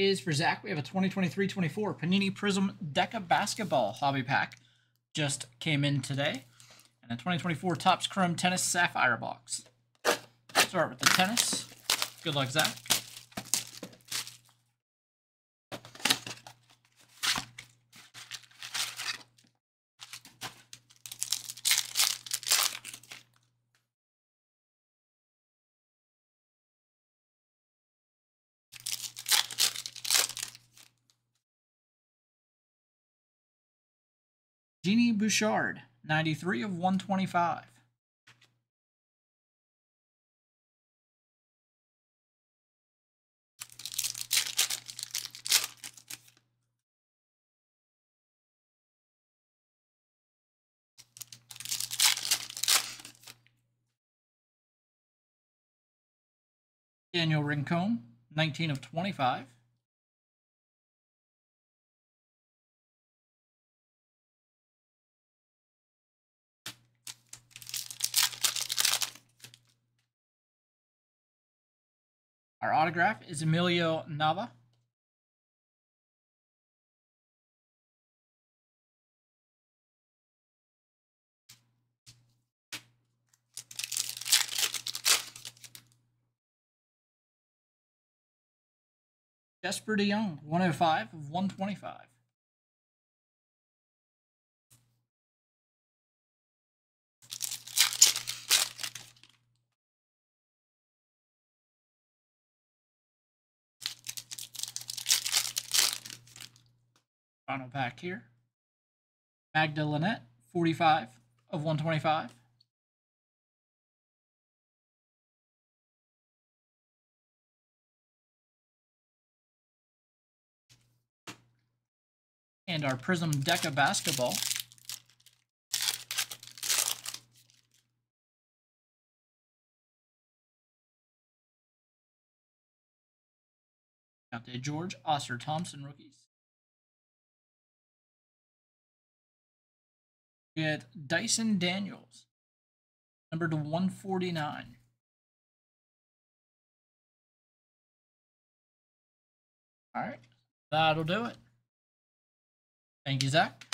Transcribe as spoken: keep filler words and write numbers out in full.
is for Zach. We have a twenty twenty-three twenty-four Panini Prizm Deca Basketball Hobby Pack. Just came in today. And a twenty twenty-four Topps Chrome Tennis Sapphire box. Start with the tennis. Good luck, Zach. Jeannie Bouchard, ninety-three of one twenty-five. Daniel Rincon, nineteen of twenty-five. Our autograph is Emilio Nava. Jesper de Jong, one oh five of one twenty-five. Final pack here. Magda Lynette, forty-five of one twenty-five. And our Prizm Deca Basketball. Got the George Oster Thompson rookies. We get Dyson Daniels, number to one forty-nine. All right, that'll do it. Thank you, Zach.